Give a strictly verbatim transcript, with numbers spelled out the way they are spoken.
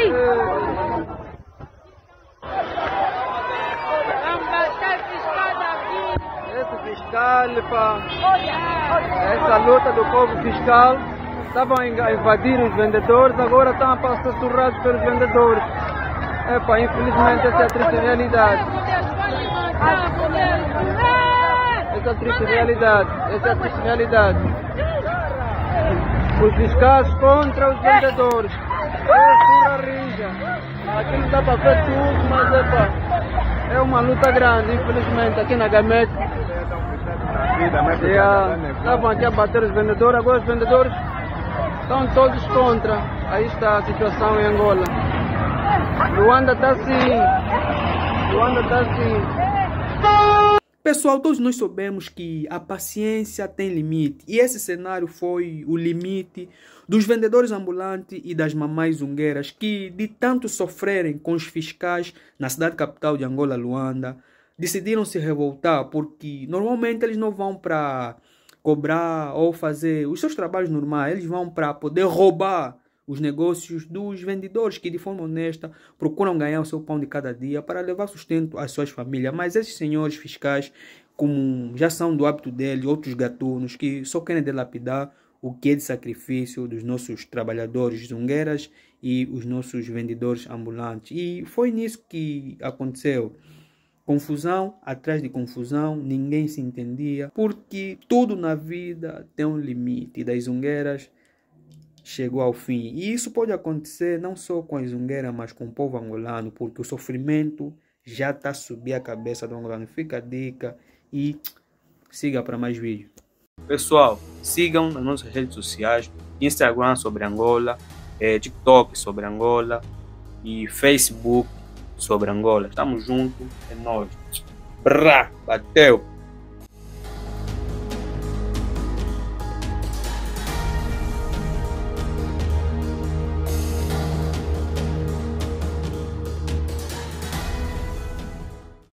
Esse fiscal, pá. Essa luta do povo fiscal. Estavam a invadir os vendedores, agora estão a passar surrados pelos vendedores. Epa, infelizmente essa é a triste realidade. Essa é a triste realidade. Essa é a triste realidade. Os fiscais contra os vendedores. É surra rija. Aqui não dá para ver tudo, mas epa, é uma luta grande, infelizmente, aqui na Gamete. Estavam aqui a bater os vendedores, agora os vendedores estão todos contra. Aí está a situação em Angola. Luanda está assim. Luanda está assim. Pessoal, todos nós sabemos que a paciência tem limite. E esse cenário foi o limite dos vendedores ambulantes e das mamães zungueiras que, de tanto sofrerem com os fiscais na cidade capital de Angola, Luanda, decidiram se revoltar porque normalmente eles não vão para cobrar ou fazer os seus trabalhos normais, eles vão para poder roubar os negócios dos vendedores que de forma honesta procuram ganhar o seu pão de cada dia para levar sustento às suas famílias. Mas esses senhores fiscais, como já são do hábito deles, outros gatunos que só querem dilapidar o que é de sacrifício dos nossos trabalhadores zungueiras e os nossos vendedores ambulantes. E foi nisso que aconteceu. Confusão atrás de confusão, ninguém se entendia, porque tudo na vida tem um limite, e das zungueiras chegou ao fim. E isso pode acontecer não só com as zungueiras, mas com o povo angolano, porque o sofrimento já está a subir a cabeça do angolano. Fica a dica e siga para mais vídeos. Pessoal, sigam nas nossas redes sociais, Instagram sobre Angola, eh, TikTok sobre Angola e Facebook sobre Angola. Estamos juntos, é nóis. Brá, bateu!